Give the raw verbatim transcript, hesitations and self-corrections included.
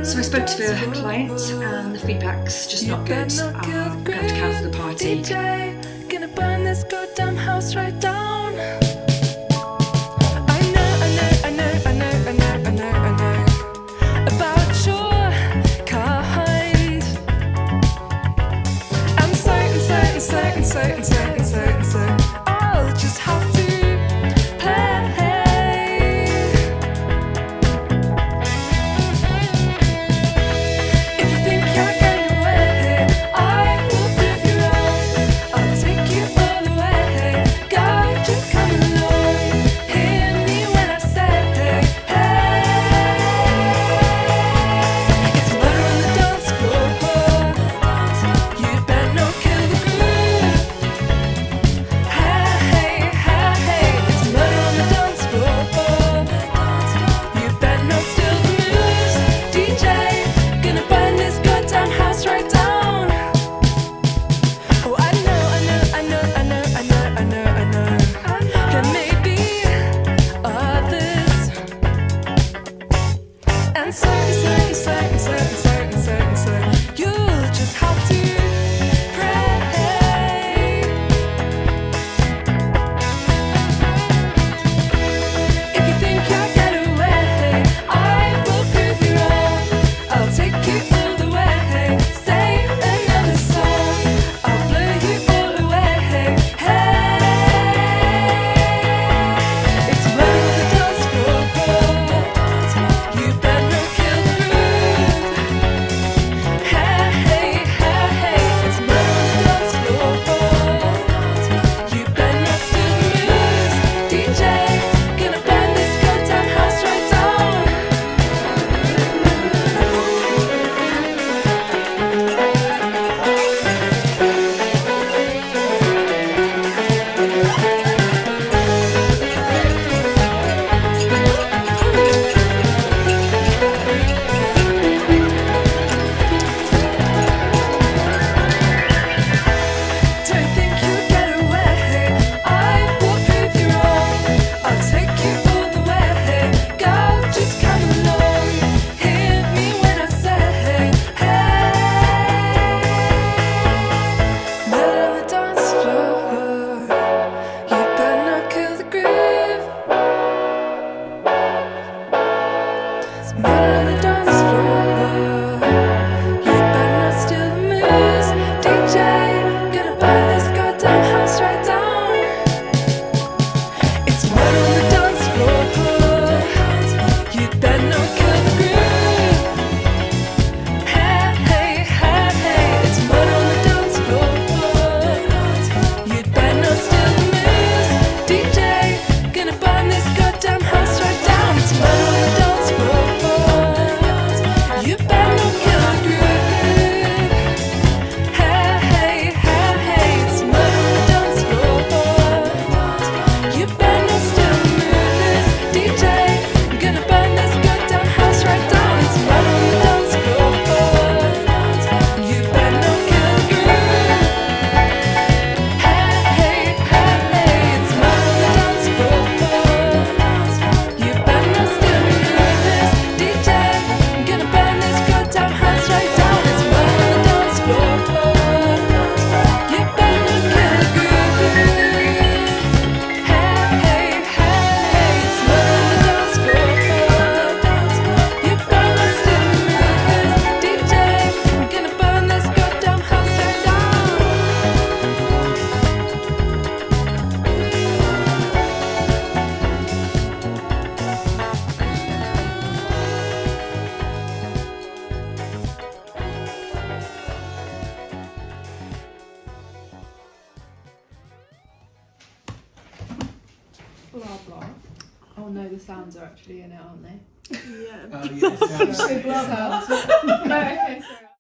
So I spoke to the client and the feedback's just not good. Um, I'm going to have to cancel the party. D J, gonna burn this goddamn house right down. I know, I know, I know, I know, I know, I know, I know about your kind. I'm certain, certain, certain, certain, certain, certain, certain I'll just have to play. If you think you're getting away, I will prove you wrong. I'll take you all the way. God, just come along. Hear me when I say, hey, it's murder on the dance floor. You better not kill the groove. Hey, hey, hey, hey, it's murder on the dance floor. You better not steal the moves. D J, gonna burn this goddamn house right down. Oh, I know, I know, I know, I know, I know, I know, I know. There may be others, and certain, certain, certain, certain, certain, certain, certain you'll just have to pray. If you think you'll get away, I will prove you wrong. I'll take you all the way. Say another song, I'll blow you all away. Hey, it's murder on the dance floor. You better not kill the groove. Hey, hey, hey, hey, it's murder on the dance floor. You better not steal the moves. D J, gonna burn this goddamn house right down. Don't think you'll get away. I will prove you wrong. I'll take you all the way. God, just come along. Hear me when I say, hey, murder on the dance floor. You better not kill the groove. It's murder on the dance floor. You better not steal the moves. D J, gonna burn this goddamn house right down. It's murder on the dance floor. You better not kill the groove. Hey, hey, hey, hey, it's murder on the dance floor. You better not steal the moves. D J, gonna burn this goddamn house right down. It's murder on the dance floor. You better not kill the groove. Hey, hey, hey, hey, it's murder on the dance floor. You better not steal the moves. D J, gonna burn this goddamn house right down. It's murder on the dance floor. You better not kill the groove. Hey, hey, hey, hey, it's murder on the dance floor. You better not steal the moves. D J, gonna burn this goddamn house right down. It's murder on the dance floor. You better not kill the groove. Hey, hey, hey, hey, it's murder on the dance floor. You better not steal the moves. D J, gonna burn this goddamn house right down. Blah blah. Oh no, the sounds are actually in it, aren't they? Yeah. Oh, yes. So blah blah. No.